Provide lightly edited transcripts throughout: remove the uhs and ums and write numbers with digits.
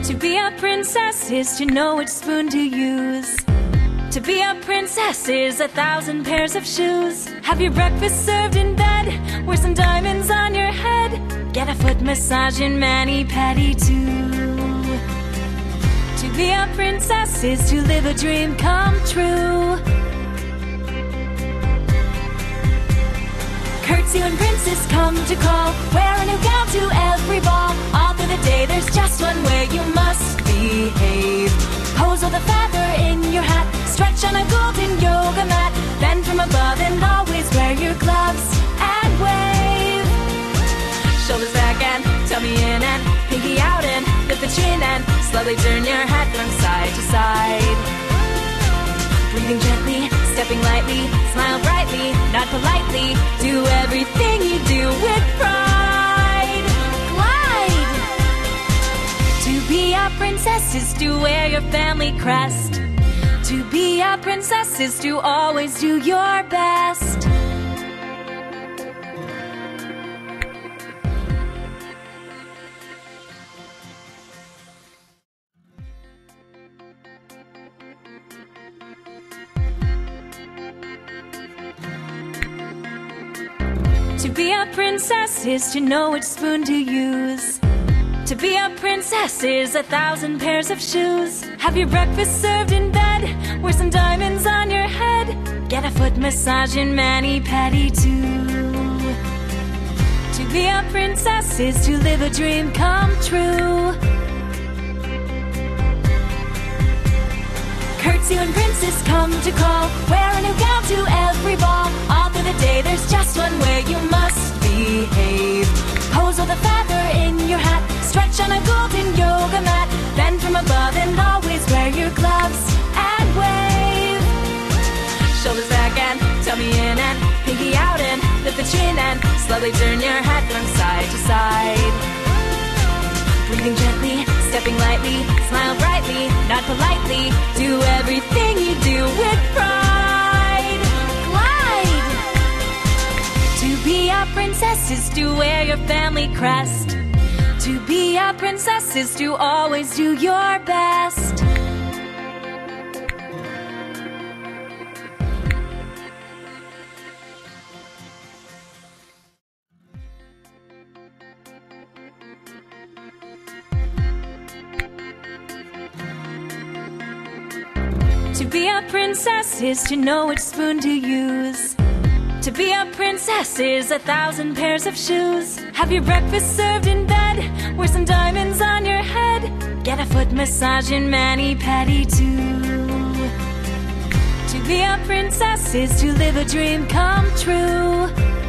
To be a princess is to know which spoon to use. To be a princess is 1,000 pairs of shoes. Have your breakfast served in bed, wear some diamonds on your head, get a foot massage and mani-pedi too. To be a princess is to live a dream come true. Curtsy when princes come to call, wear a new gown to every ball. All through the day there's just one way you must behave. Pose with a feather in your hat, stretch on a golden yoga mat, bend from above and always wear your gloves and wave. Shoulders back and tummy in and pinky out and lift the chin and slowly turn your head from side to side. Breathing gently, stepping lightly, smile brightly, nod politely, do everything you do with pride. Glide! To be a princess is to wear your family crest. To be a princess is to always do your best. To be a princess is to know which spoon to use. To be a princess is 1,000 pairs of shoes. Have your breakfast served in bed, wear some diamonds on your head, get a foot massage and mani-pedi too. To be a princess is to live a dream come true. Curtsy when princes come to call, wear a new gown to every ball. All through the day there's just one way you must behave. Pose with a feather in your hat, stretch on a golden yoga mat, bend from above and always wear your gloves and wave. Shoulders back and tummy in and pinky out and lift the chin and slowly turn your head from side to side. Breathing gently, stepping lightly, smile brightly, nod politely, do everything you do with pride. Glide! To be a princess is to wear your family crest. To be a princess is to always do your best. To be a princess is to know which spoon to use. To be a princess is 1,000 pairs of shoes. Have your breakfast served in bed, wear some diamonds on your head, get a foot massage and mani-pedi too. To be a princess is to live a dream come true.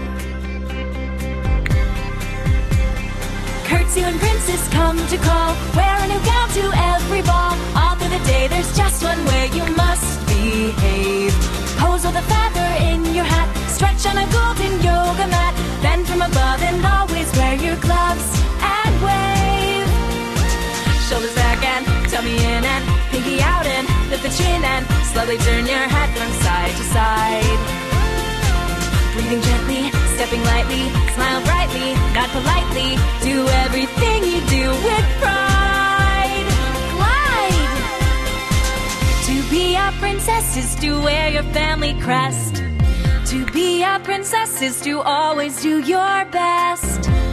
Curtsy when princes come to call, wear a new gown to every ball. All through the day there's just one way you must behave. Pose with a feather in your hat, stretch on a golden yoga mat, bend from above and always wear your gloves and wave. Shoulders back and tummy in and pinky out and lift the chin and slowly turn your head from side to side. Breathing gently, stepping lightly, smile brightly, nod politely, do everything you do with pride. Glide! To be a princess is to wear your family crest. To be a princess is to always do your best.